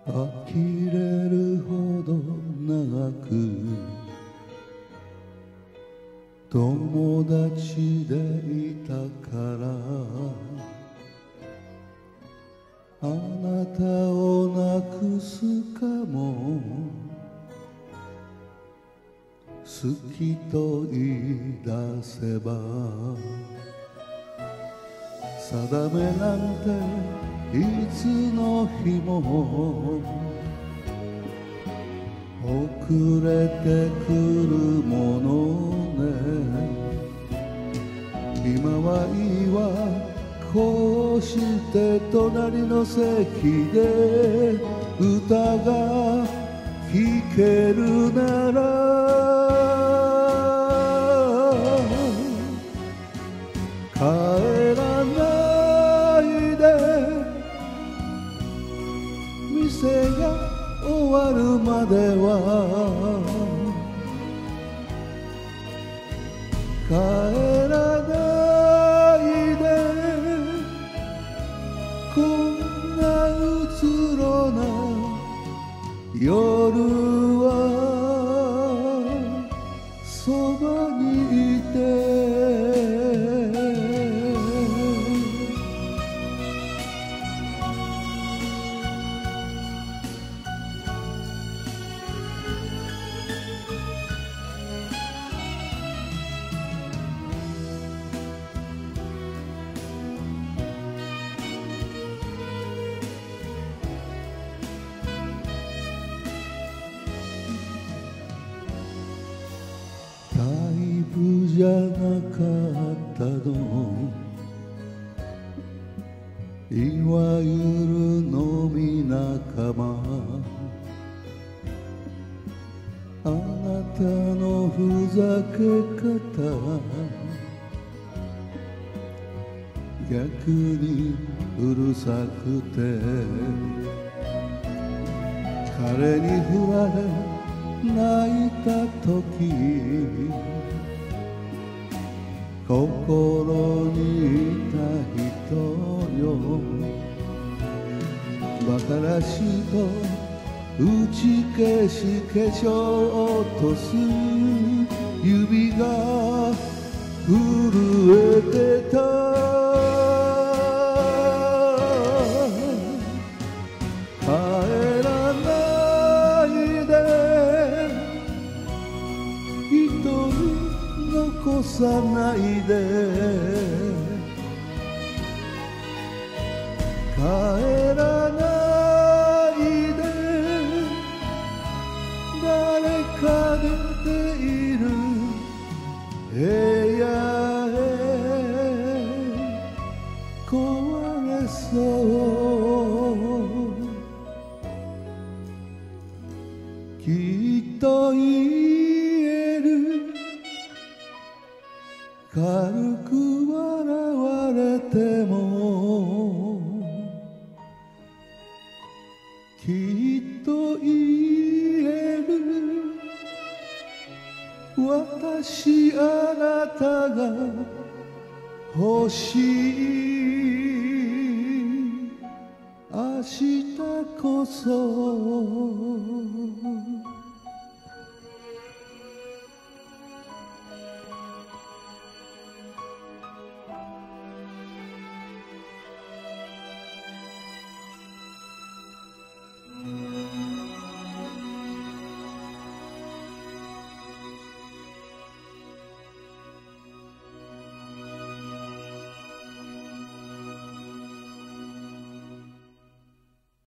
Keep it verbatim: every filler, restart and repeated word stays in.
呆れるほど長く友達でいたからあなたをなくすかも好きと言い出せば定めなんていつの日も遅れてくるものね今はいいわこうして隣の席で歌が聴けるなら帰らないで店が終わるまでは帰らないでこんなうつろな夜はそばにいてタイプじゃなかったのいわゆる飲み仲間あなたのふざけ方逆にうるさくて彼に振られ泣いた時心にいた人よ馬鹿らしいと打ち消し化粧を落とす指が震えてた帰らないで一人残さないで帰らないで誰か出ている部屋へ壊れそうきっと言える軽く笑われてもきっと言える私あなたが欲しい明日こそ